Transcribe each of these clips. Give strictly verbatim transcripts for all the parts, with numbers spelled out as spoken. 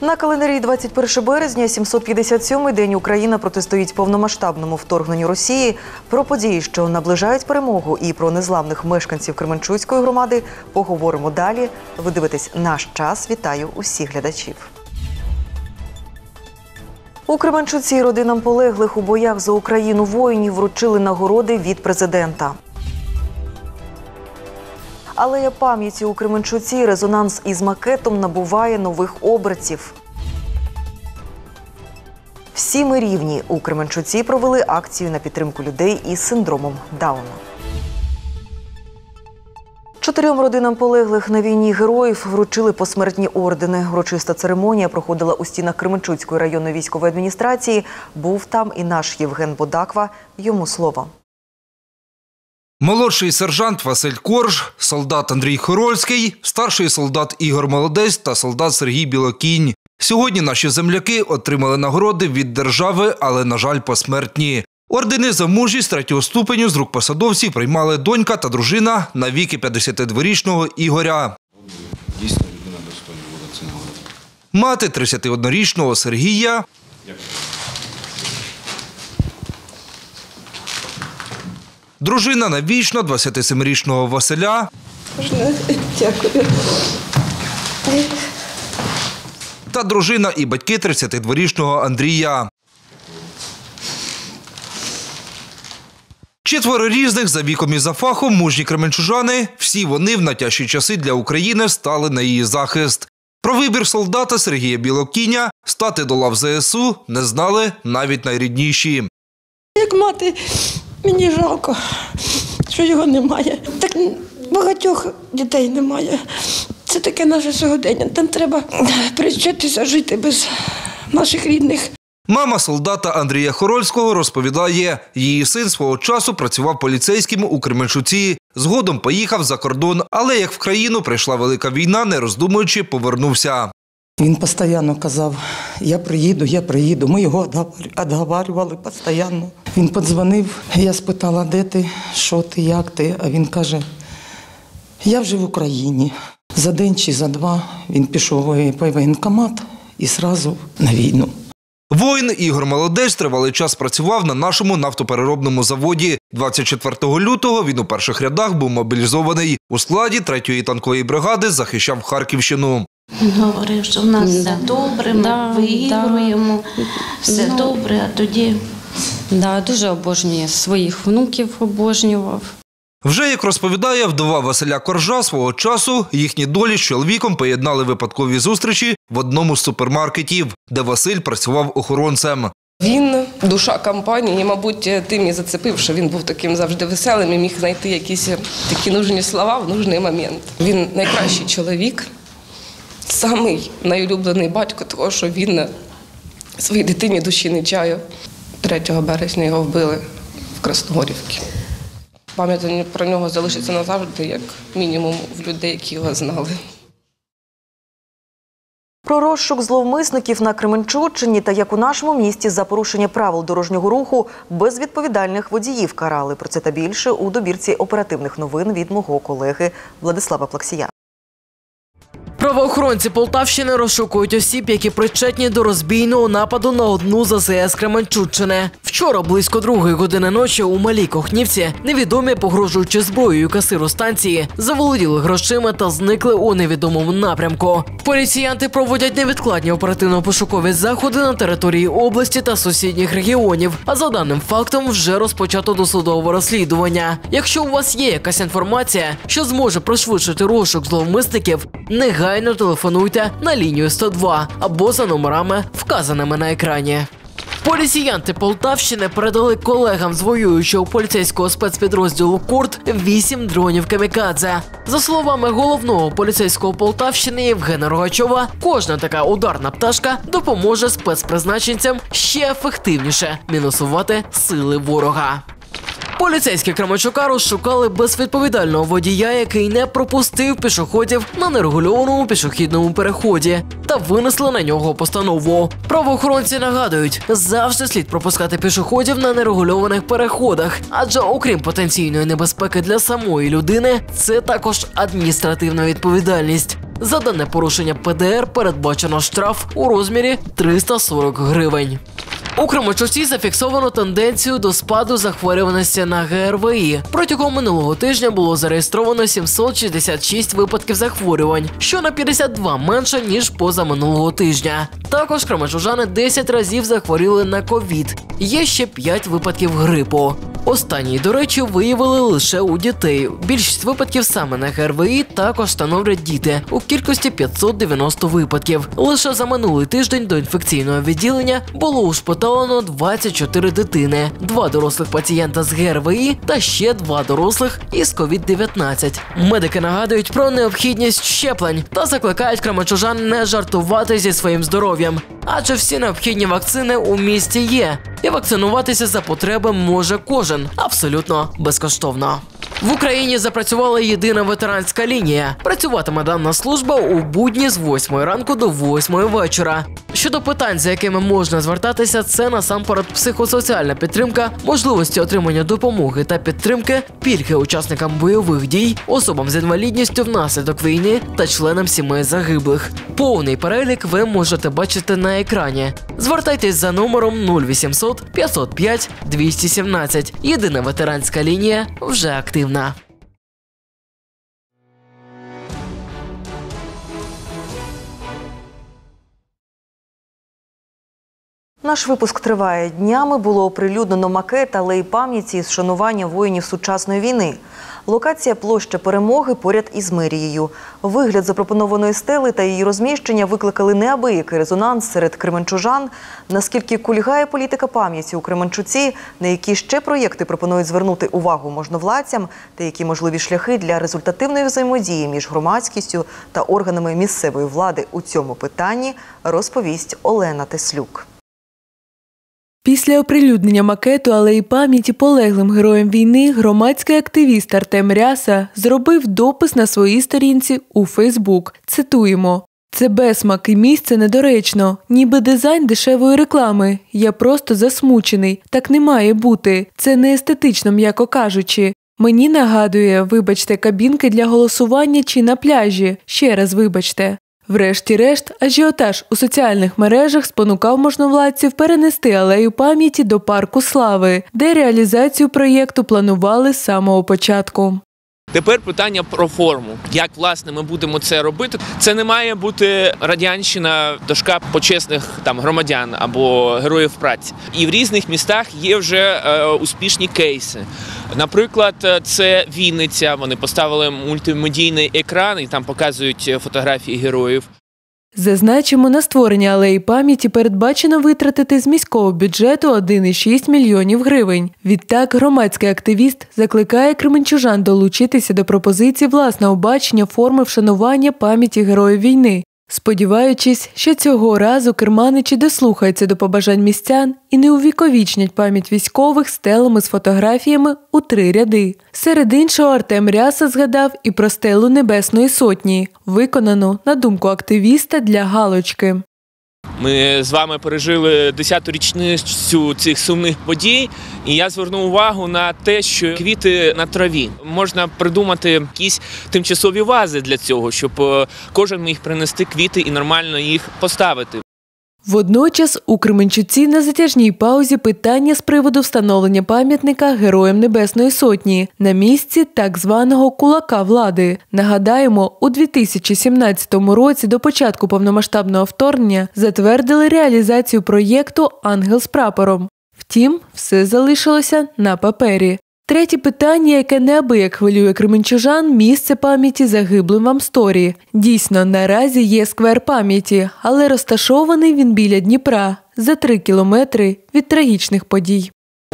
На календарі двадцять перше березня, сімсот п'ятдесят сьомий день Україна протистоїть повномасштабному вторгненню Росії. Про події, що наближають перемогу, і про незламних мешканців Кременчуцької громади поговоримо далі. Ви дивитесь «Наш час». Вітаю усіх глядачів. У Кременчуці родинам полеглих у боях за Україну воїнів вручили нагороди від президента. Алея пам'яті у Кременчуці. Резонанс із макетом набуває нових обертів. Всі ми рівні. У Кременчуці провели акцію на підтримку людей із синдромом Дауна. Чотирьом родинам полеглих на війні героїв вручили посмертні ордени. Урочиста церемонія проходила у стінах Кременчуцької районної військової адміністрації. Був там і наш Євген Бодаква. Йому слово. Молодший сержант Василь Корж, солдат Андрій Хорольський, старший солдат Ігор Молодець та солдат Сергій Білокінь. Сьогодні наші земляки отримали нагороди від держави, але, на жаль, посмертні. Ордени за мужність третього ступеню з рук посадовців приймали донька та дружина навіки п'ятдесятидворічного Ігоря. Дійсно, людина достойна була ці нагороди. Мати тридцятиоднорічного Сергія. Дружина навічно двадцятисемирічного Василя. Дякую. Та дружина і батьки тридцятидворічного Андрія. Четверо різних за віком і за фахом мужні кременчужани, всі вони в найтяжчі часи для України стали на її захист. Про вибір солдата Сергія Білокіня стати до лав зе ес у не знали навіть найрідніші. Як мати, мені жалко, що його немає. Так багатьох дітей немає. Це таке наше сьогодення. Там треба привчитися жити без наших рідних. Мама солдата Андрія Хорольського розповідає, її син свого часу працював поліцейським у Кременчуці. Згодом поїхав за кордон, але як в країну прийшла велика війна, не роздумуючи, повернувся. Він постійно казав, я приїду, я приїду. Ми його відговорювали постійно. Він подзвонив, я спитала, де ти, що ти, як ти, а він каже, я вже в Україні. За день чи за два він пішов в воєнкомат і одразу на війну. Воїн Ігор Молодець тривалий час працював на нашому нафтопереробному заводі. двадцять четвертого лютого він у перших рядах був мобілізований. У складі третьої танкової бригади захищав Харківщину. Він говорив, що в нас все добре, ми да, виігруємо, да. все ну, добре, а тоді… Да, дуже обожнює, своїх внуків обожнював. Вже, як розповідає вдова Василя Коржа, свого часу їхні долі з чоловіком поєднали випадкові зустрічі в одному з супермаркетів, де Василь працював охоронцем. Він душа компанії, мабуть, тим і зацепив, що він був таким завжди веселим і міг знайти якісь такі нужні слова в нужний момент. Він найкращий чоловік, самий найулюблений батько, того, що він своїй дитині душі не чаяв. третього березня його вбили в Красногорівці. Пам'ять про нього залишиться назавжди, як мінімум, в людей, які його знали. Про розшук зловмисників на Кременчуччині та як у нашому місті за порушення правил дорожнього руху безвідповідальних водіїв карали. Про це та більше у добірці оперативних новин від мого колеги Владислава Плаксія. Правоохоронці Полтавщини розшукують осіб, які причетні до розбійного нападу на одну з а зе ес Кременчуччини. Вчора близько другої години ночі у Малій Кохнівці невідомі, погрожуючи зброєю касиру станції, заволоділи грошима та зникли у невідомому напрямку. Поліціянти проводять невідкладні оперативно-пошукові заходи на території області та сусідніх регіонів. А за даним фактом вже розпочато досудове розслідування. Якщо у вас є якась інформація, що зможе пришвидшити розшук зловмисників, негайно телефонуйте на лінію сто два або за номерами, вказаними на екрані. Поліціянти Полтавщини передали колегам з воюючого поліцейського спецпідрозділу «Курт» вісім дронів камікадзе. За словами головного поліцейського Полтавщини Євгена Рогачова, кожна така ударна пташка допоможе спецпризначенцям ще ефективніше мінусувати сили ворога. Поліцейські Кременчука розшукали безвідповідального водія, який не пропустив пішоходів на нерегульованому пішохідному переході, та винесли на нього постанову. Правоохоронці нагадують, завжди слід пропускати пішоходів на нерегульованих переходах, адже окрім потенційної небезпеки для самої людини, це також адміністративна відповідальність. За дане порушення Пе Де Ер передбачено штраф у розмірі триста сорок гривень. У Кременчуці зафіксовано тенденцію до спаду захворюваності на Ге Ер Ве І. Протягом минулого тижня було зареєстровано сімсот шістдесят шість випадків захворювань, що на п'ятдесят два менше, ніж позаминулого тижня. Також кременчужани десять разів захворіли на ковід. Є ще п'ять випадків грипу. Останній, до речі, виявили лише у дітей. Більшість випадків саме на Ге Ер Ве І також становлять діти у кількості п'ятсот дев'яносто випадків. Лише за минулий тиждень до інфекційного відділення було ушпиталено двадцять чотири дитини, два дорослих пацієнта з Ге Ер Ве І та ще два дорослих із ковід дев'ятнадцять. Медики нагадують про необхідність щеплень та закликають кременчужан не жартувати зі своїм здоров'ям. Адже всі необхідні вакцини у місті є, і вакцинуватися за потреби може кожен, абсолютно безкоштовно. В Україні запрацювала єдина ветеранська лінія. Працюватиме дана служба у будні з восьмої ранку до восьмої вечора. Щодо питань, за якими можна звертатися, це насамперед психосоціальна підтримка, можливості отримання допомоги та підтримки, пільги учасникам бойових дій, особам з інвалідністю внаслідок війни та членам сімей загиблих. Повний перелік ви можете бачити на екрані. Звертайтесь за номером нуль вісімсот п'ятсот п'ять двісті сімнадцять. Єдина ветеранська лінія вже активна. Наш випуск триває. Днями було оприлюднено макет алеї пам'яті з шанування воїнів сучасної війни. Локація площа Перемоги поряд із мерією. Вигляд запропонованої стели та її розміщення викликали неабиякий резонанс серед кременчужан. Наскільки кульгає політика пам'яті у Кременчуці, на які ще проєкти пропонують звернути увагу можновладцям та які можливі шляхи для результативної взаємодії між громадськістю та органами місцевої влади у цьому питанні, розповість Олена Теслюк. Після оприлюднення макету алеї пам'яті полеглим героям війни громадський активіст Артем Ряса зробив допис на своїй сторінці у Фейсбук. Цитуємо: «Це безсмак і місце недоречно, ніби дизайн дешевої реклами. Я просто засмучений. Так не має бути. Це не естетично, м'яко кажучи. Мені нагадує, вибачте, кабінки для голосування чи на пляжі. Ще раз вибачте». Врешті-решт, ажіотаж у соціальних мережах спонукав можновладців перенести алею пам'яті до Парку Слави, де реалізацію проєкту планували з самого початку. Тепер питання про форму. Як, власне, ми будемо це робити? Це не має бути радянщина, дошка почесних там громадян або героїв праці. І в різних містах є вже е, успішні кейси. Наприклад, це Вінниця. Вони поставили мультимедійний екран і там показують фотографії героїв. Зазначимо, на створення алеї пам'яті передбачено витратити з міського бюджету один цілих шість мільйонів гривень. Відтак, громадський активіст закликає кременчужан долучитися до пропозиції власного бачення форми вшанування пам'яті героїв війни, сподіваючись, що цього разу керманичі дослухаються до побажань містян і не увіковічнять пам'ять військових стелами з фотографіями у три ряди. Серед іншого, Артем Ряса згадав і про стелу Небесної Сотні, виконану, на думку активіста, для галочки. Ми з вами пережили десяту річницю цих сумних подій, і я звернув увагу на те, що квіти на траві. Можна придумати якісь тимчасові вази для цього, щоб кожен міг принести квіти і нормально їх поставити. Водночас у Кременчуці на затяжній паузі питання з приводу встановлення пам'ятника Героям Небесної Сотні на місці так званого кулака влади. Нагадаємо, у дві тисячі сімнадцятому році до початку повномасштабного вторгнення затвердили реалізацію проєкту «Ангел з прапором». Втім, все залишилося на папері. Третє питання, яке неабияк хвилює кременчужан – місце пам'яті загиблим в Амсторі. Дійсно, наразі є сквер пам'яті, але розташований він біля Дніпра, за три кілометри від трагічних подій.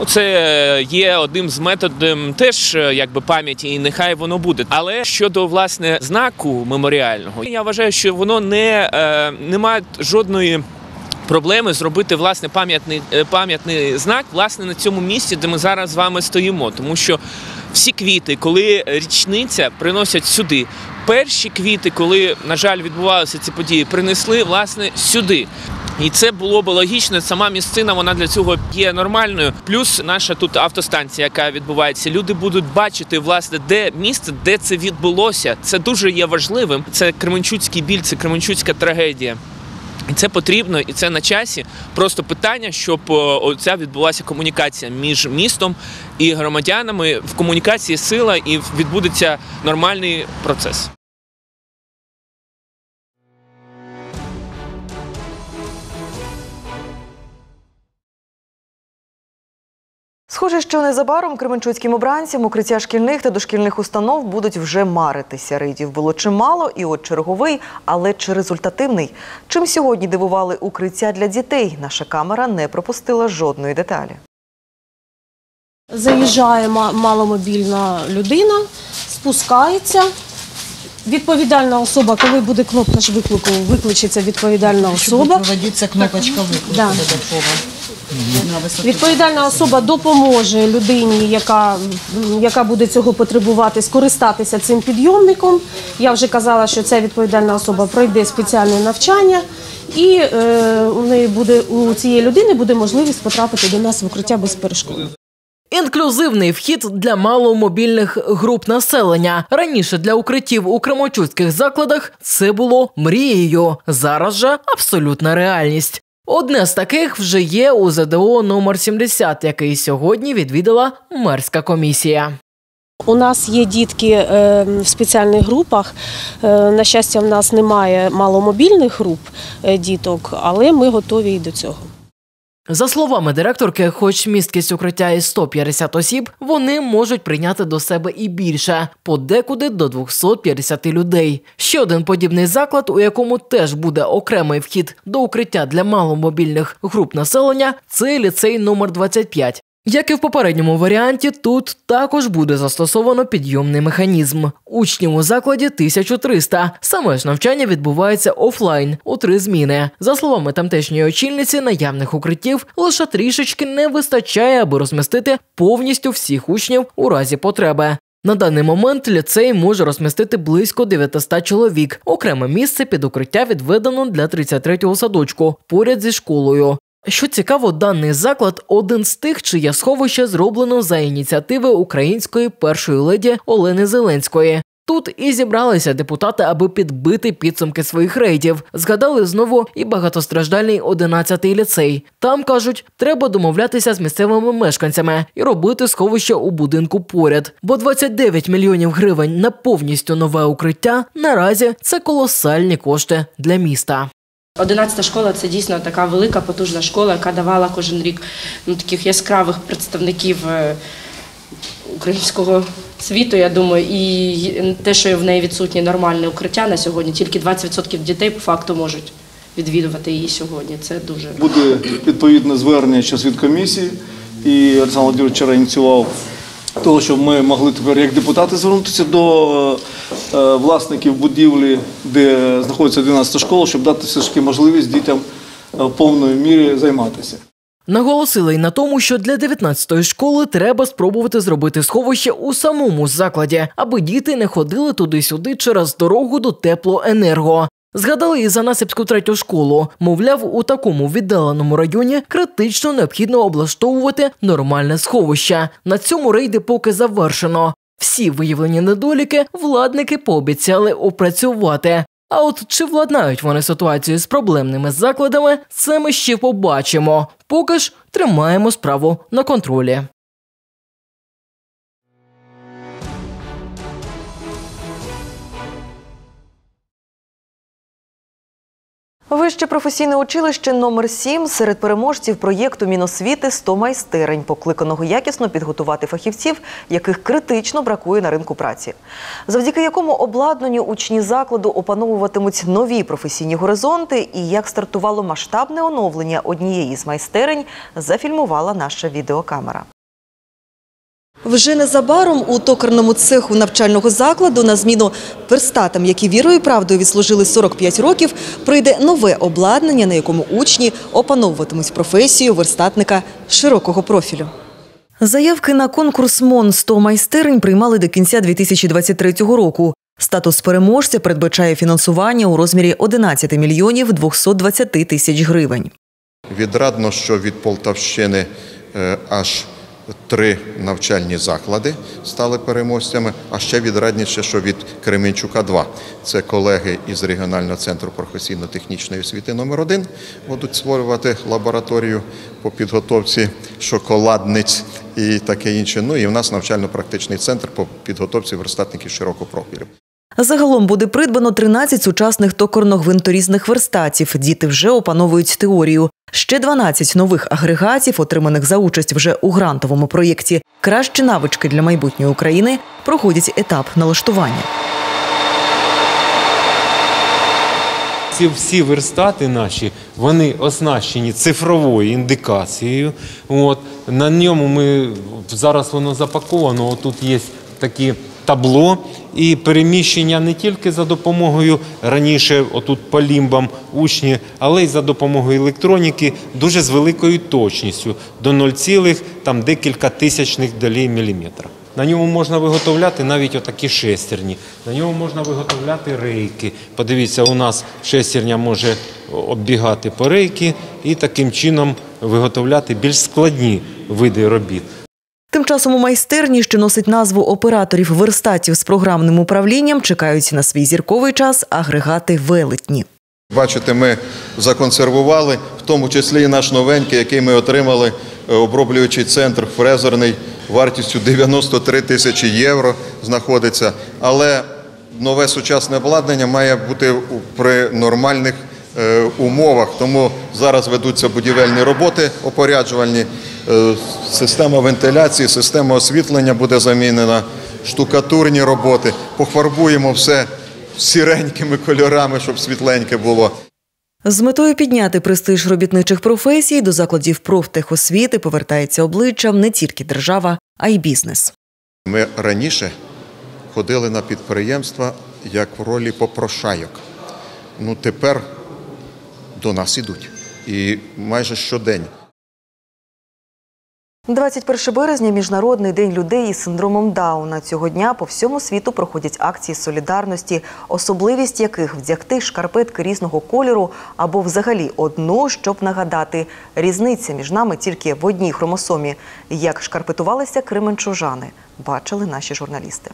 Це є одним з методів теж якби пам'яті, і нехай воно буде. Але щодо, власне, знаку меморіального, я вважаю, що воно не, не має жодної проблеми зробити, власне, пам'ятний, пам'ятний знак, власне, на цьому місці, де ми зараз з вами стоїмо. Тому що всі квіти, коли річниця, приносять сюди. Перші квіти, коли, на жаль, відбувалися ці події, принесли, власне, сюди. І це було б логічно, сама місцина, вона для цього є нормальною. Плюс наша тут автостанція, яка відбувається, люди будуть бачити, власне, де місце, де це відбулося. Це дуже є важливим. Це кременчуцький біль, це кременчуцька трагедія. І це потрібно, і це на часі. Просто питання, щоб оця відбулася комунікація між містом і громадянами. В комунікації сила і відбудеться нормальний процес. Схоже, що незабаром кременчуцьким обранцям укриття шкільних та дошкільних установ будуть вже маритися. Рейдів було чимало, і от черговий, але чи результативний. Чим сьогодні дивували укриття для дітей? Наша камера не пропустила жодної деталі. Заїжджає маломобільна людина, спускається. Відповідальна особа, коли буде кнопка ж виклику, викличеться відповідальна особа. Проводиться кнопочка виклику да. додатково. Відповідальна особа допоможе людині, яка, яка буде цього потребувати, скористатися цим підйомником. Я вже казала, що ця відповідальна особа пройде спеціальне навчання, і е, у неї буде, у цієї людини буде можливість потрапити до нас в укриття безперешкодно. Інклюзивний вхід для маломобільних груп населення. Раніше для укриттів у кременчуцьких закладах це було мрією. Зараз же абсолютна реальність. Одне з таких вже є у зе де о номер сімдесят, який сьогодні відвідала мерська комісія. У нас є дітки в спеціальних групах. На щастя, в нас немає маломобільних груп діток, але ми готові і до цього. За словами директорки, хоч місткість укриття і сто п'ятдесят осіб, вони можуть прийняти до себе і більше, подекуди до двохсот п'ятдесяти людей. Ще один подібний заклад, у якому теж буде окремий вхід до укриття для маломобільних груп населення – це ліцей номер двадцять п'ять. Як і в попередньому варіанті, тут також буде застосовано підйомний механізм. Учнів у закладі тисяча триста. Саме ж навчання відбувається офлайн, у три зміни. За словами тамтешньої очільниці, наявних укриттів лише трішечки не вистачає, аби розмістити повністю всіх учнів у разі потреби. На даний момент ліцей може розмістити близько дев'ятисот чоловік. Окреме місце під укриття відведено для тридцять третього садочку, поряд зі школою. Що цікаво, даний заклад – один з тих, чиє сховище зроблено за ініціативи української першої леді Олени Зеленської. Тут і зібралися депутати, аби підбити підсумки своїх рейдів. Згадали знову і багатостраждальний одинадцятий ліцей. Там, кажуть, треба домовлятися з місцевими мешканцями і робити сховище у будинку поряд. Бо двадцять дев'ять мільйонів гривень на повністю нове укриття наразі – це колосальні кошти для міста. одинадцята школа – це дійсно така велика, потужна школа, яка давала кожен рік ну, таких яскравих представників українського світу, я думаю. І те, що в неї відсутнє нормальне укриття на сьогодні, тільки двадцять відсотків дітей по факту можуть відвідувати її сьогодні. Це дуже... Буде відповідне звернення зараз від комісії, і Олександр Володимирович вчора ініціював того, щоб ми могли тепер як депутати звернутися до е, власників будівлі, де знаходиться одинадцята школа, щоб дати все ж таки можливість дітям в повної мірі займатися. Наголосили й на тому, що для дев'ятнадцятої школи треба спробувати зробити сховище у самому закладі, аби діти не ходили туди-сюди через дорогу до теплоенерго. Згадали і за Насипську третю школу. Мовляв, у такому віддаленому районі критично необхідно облаштовувати нормальне сховище. На цьому рейди поки завершено. Всі виявлені недоліки владники пообіцяли опрацювати. А от чи владнають вони ситуацію з проблемними закладами, це ми ще побачимо. Поки ж тримаємо справу на контролі. Вище професійне училище номер сім серед переможців проєкту Міносвіти «сто майстерень», покликаного якісно підготувати фахівців, яких критично бракує на ринку праці. Завдяки якому обладнанню учні закладу опановуватимуть нові професійні горизонти і як стартувало масштабне оновлення однієї з майстерень, зафільмувала наша відеокамера. Вже незабаром у токарному цеху навчального закладу на зміну верстатам, які вірою і правдою відслужили сорок п'ять років, прийде нове обладнання, на якому учні опановуватимуть професію верстатника широкого профілю. Заявки на конкурс МОН «сто майстерень» приймали до кінця дві тисячі двадцять третього року. Статус переможця передбачає фінансування у розмірі одинадцять мільйонів двісті двадцять тисяч гривень. Відрадно, що від Полтавщини е, аж три навчальні заклади стали переможцями, а ще відрадніше, що від Кременчука два. Це колеги із регіонального центру професійно-технічної освіти номер один будуть створювати лабораторію по підготовці шоколадниць і таке інше. Ну і в нас навчально-практичний центр по підготовці верстатників широкого профілю. Загалом буде придбано тринадцять сучасних токарно-гвинторізних верстатів. Діти вже опановують теорію. Ще дванадцять нових агрегатів, отриманих за участь вже у грантовому проєкті «Кращі навички для майбутньої України», проходять етап налаштування. Ці всі верстати наші, вони оснащені цифровою індикацією. От, на ньому ми, зараз воно запаковано, тут є такі табло і переміщення не тільки за допомогою раніше отут по лімбам учні, але й за допомогою електроніки дуже з великою точністю до нуль цілих там декілька тисячних долей міліметра. На ньому можна виготовляти навіть отакі шестерні, на ньому можна виготовляти рейки. Подивіться, у нас шестерня може оббігати по рейки і таким чином виготовляти більш складні види робіт. Тим часом у майстерні, що носить назву операторів верстатів з програмним управлінням, чекають на свій зірковий час агрегати велетні. Бачите, ми законсервували, в тому числі і наш новенький, який ми отримали, оброблюючий центр фрезерний, вартістю дев'яносто три тисячі євро знаходиться. Але нове сучасне обладнання має бути при нормальних умовах, тому зараз ведуться будівельні роботи опоряджувальні, система вентиляції, система освітлення буде замінена, штукатурні роботи, пофарбуємо все сіренькими кольорами, щоб світленьке було. З метою підняти престиж робітничих професій до закладів профтехосвіти повертається обличчям не тільки держава, а й бізнес. Ми раніше ходили на підприємства як в ролі попрошайок. Ну тепер до нас ідуть. І майже щодень. двадцять першого березня – Міжнародний день людей із синдромом Дауна. Цього дня по всьому світу проходять акції солідарності, особливість яких – вдягти шкарпетки різного кольору або взагалі одну, щоб нагадати. Різниця між нами тільки в одній хромосомі. Як шкарпетувалися кременчужани, бачили наші журналісти.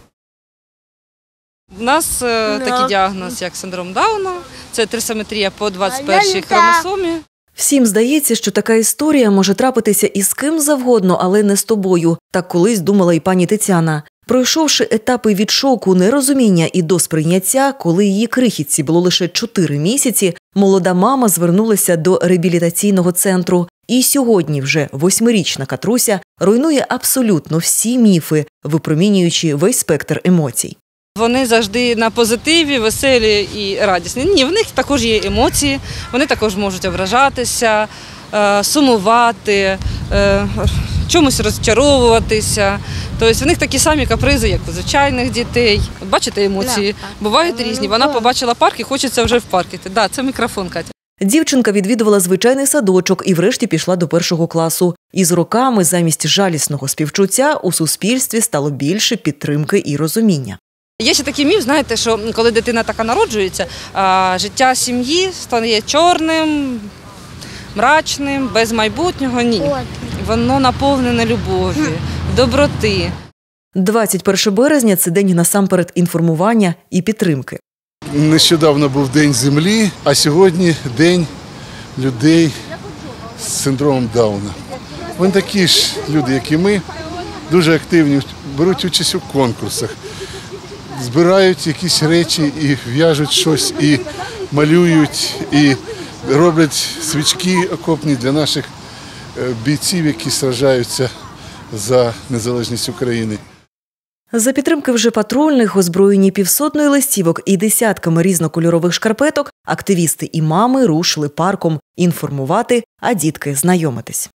У нас е, такий діагноз, як синдром Дауна. Це трисометрія по двадцять першій хромосомі. Всім здається, що така історія може трапитися із ким завгодно, але не з тобою. Так колись думала і пані Тетяна. Пройшовши етапи від шоку, нерозуміння і до сприйняття, коли її крихітці було лише чотири місяці, молода мама звернулася до реабілітаційного центру. І сьогодні вже восьмирічна Катруся руйнує абсолютно всі міфи, випромінюючи весь спектр емоцій. Вони завжди на позитиві, веселі і радісні. Ні, в них також є емоції, вони також можуть ображатися, сумувати, чомусь розчаровуватися. Тобто в них такі самі капризи, як у звичайних дітей. Бачите, емоції бувають різні. Вона побачила парк і хочеться вже в парк іти. Так, це мікрофон, Катя. Дівчинка відвідувала звичайний садочок і врешті пішла до першого класу. І з роками замість жалісного співчуття у суспільстві стало більше підтримки і розуміння. Є ще такий міф, знаєте, що коли дитина така народжується, життя сім'ї стає чорним, мрачним, без майбутнього. Ні. Воно наповнене любов'ю, доброти. двадцять першого березня – це день насамперед інформування і підтримки. Нещодавно був День землі, а сьогодні День людей з синдромом Дауна. Вони такі ж люди, як і ми, дуже активні, беруть участь у конкурсах, збирають якісь речі і в'яжуть щось, і малюють, і роблять свічки окопні для наших бійців, які сражаються за незалежність України. За підтримки вже патрульних, озброєні півсотнею листівок і десятками різнокольорових шкарпеток, активісти і мами рушили парком інформувати, а дітки знайомитись.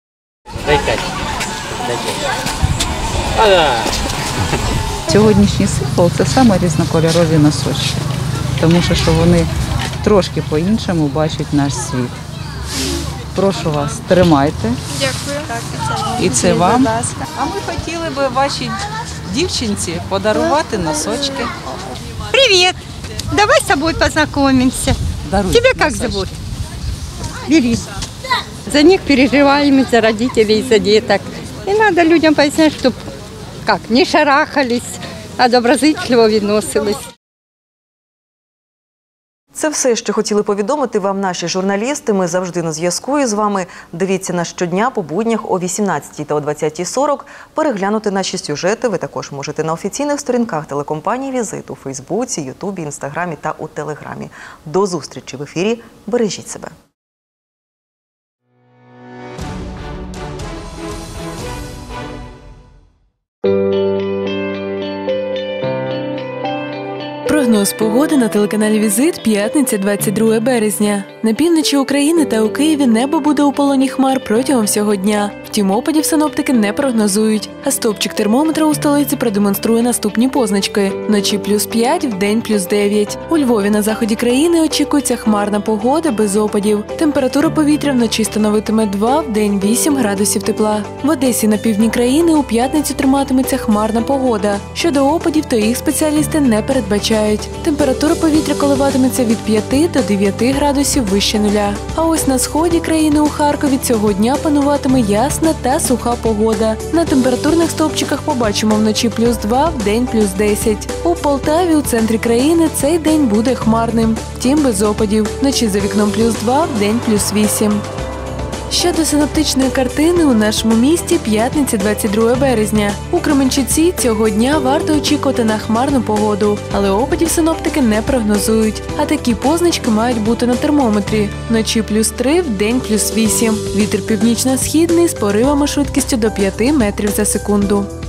Сьогоднішній символ – це саме різнокольорові носочки, тому що, що вони трошки по-іншому бачать наш світ. Прошу вас, тримайте. Дякую. І це вам. А ми хотіли би вашій дівчинці подарувати носочки. Привет. Давай с тобой познакомимся. Даруй. Тебя как зовут? Бери. За них переживаем, за родителей, за деток. И надо людям пояснять, чтобы как, не шарахались, а доброзичливо відносились. Це все, що хотіли повідомити вам наші журналісти. Ми завжди на зв'язку із вами. Дивіться нас щодня по буднях о вісімнадцятій та о двадцятій сорок. Переглянути наші сюжети ви також можете на офіційних сторінках телекомпанії «Візит» у Фейсбуці, Ютубі, Інстаграмі та у Телеграмі. До зустрічі в ефірі. Бережіть себе. Прогноз погоди на телеканалі «Візит», п'ятниця, двадцять друге березня. На півночі України та у Києві небо буде у полоні хмар протягом всього дня. Втім, опадів синоптики не прогнозують. А стовпчик термометра у столиці продемонструє наступні позначки. Вночі плюс п'ять, вдень плюс дев'ять. У Львові на заході країни очікується хмарна погода без опадів. Температура повітря вночі становитиме два, вдень вісім градусів тепла. В Одесі на півдні країни у п'ятницю триматиметься хмарна погода. Щодо опадів, то їх спеціалісти не передбачають. Температура повітря коливатиметься від п'яти до дев'яти градусів вище нуля. А ось на сході країни у Харкові цього дня пануватиме ясна та суха погода. На температурних стовпчиках побачимо вночі плюс два, вдень плюс десять. У Полтаві, у центрі країни, цей день буде хмарним, втім без опадів. Вночі за вікном плюс два, вдень плюс вісім. Щодо синоптичної картини у нашому місті п'ятниця, двадцять друге березня. У Кременчуці цього дня варто очікувати на хмарну погоду, але опадів синоптики не прогнозують. А такі позначки мають бути на термометрі. Вночі плюс три, вдень плюс вісім. Вітер північно-східний з поривами швидкістю до п'яти метрів за секунду.